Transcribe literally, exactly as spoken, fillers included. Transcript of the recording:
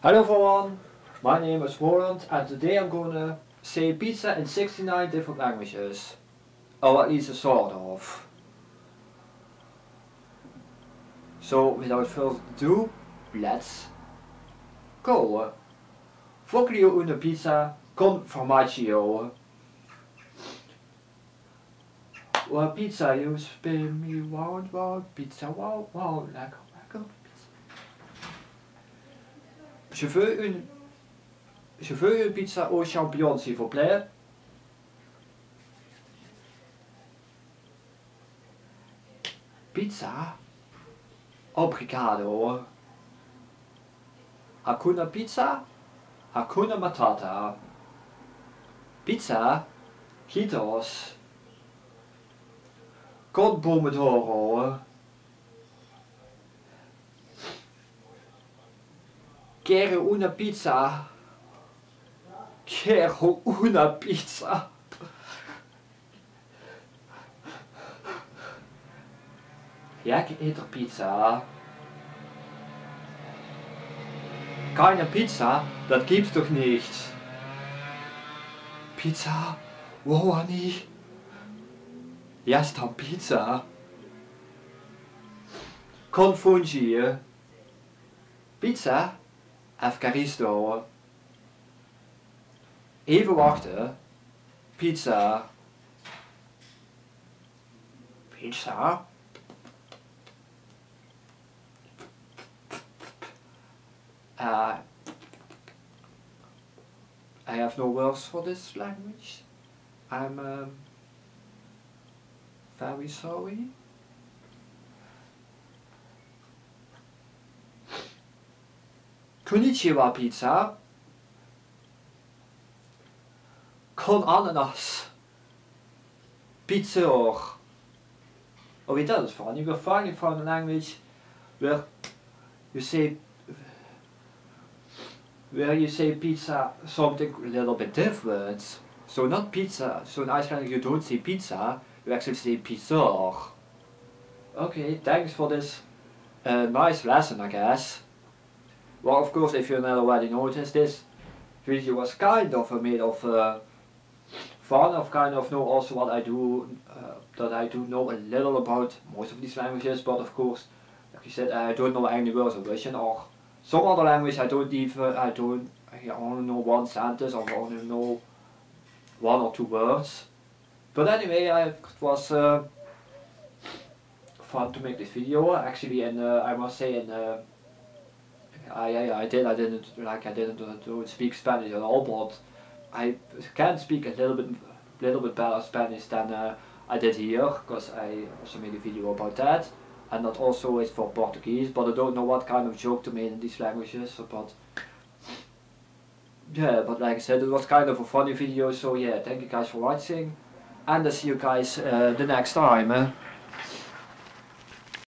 Hello everyone, my name is Roland and today I'm gonna say pizza in sixty-nine different languages. Or at least a sort of. So without further ado, let's go. Voglio una pizza con formaggio. Well, pizza, you spin me round, round, pizza, wow, wow, lekker, lekker pizza. Je veux une, je veux une pizza aux champignons, s'il vous plaît. Pizza? Obrigado. Hakuna pizza? Hakuna matata. Pizza? Quitos. Con pomodoro. Quiero una pizza. Quiero una pizza. Ja, ik eet er pizza. Keine Pizza? Dat gibt's doch nicht. Pizza? Wo, Annie? Ja, ist dan pizza? Con fungi. Pizza? Evcaristo. Even wachten. Pizza. Pizza? Uh, I have no words for this language. I'm um, very sorry. Konnichiwa pizza. Con ananas. Pizza. Oh, wait, that is funny. We're finally found a language where you say where you say pizza something a little bit different. So not pizza, so in Icelandic you don't say pizza, you actually say pizza. Okay, thanks for this uh, nice lesson, I guess. Well, of course, if you not already noticed, this video was kind of uh, made of uh, fun, of kind of know also what I do, uh, that I do know a little about most of these languages, but of course, like you said, I don't know any words of Russian or some other language. I don't even, I don't, I only know one sentence or only know one or two words. But anyway, I, it was uh, fun to make this video. Actually, and uh, I must say, and uh, I, I, I did, I didn't, like I didn't uh, don't speak Spanish at all, but I can speak a little bit, little bit better Spanish than uh, I did here, because I also made a video about that. And that also is for Portuguese, but I don't know what kind of joke to make in these languages, but yeah, but like I said, it was kind of a funny video, so yeah, thank you guys for watching, and I'll see you guys uh, the next time. Eh?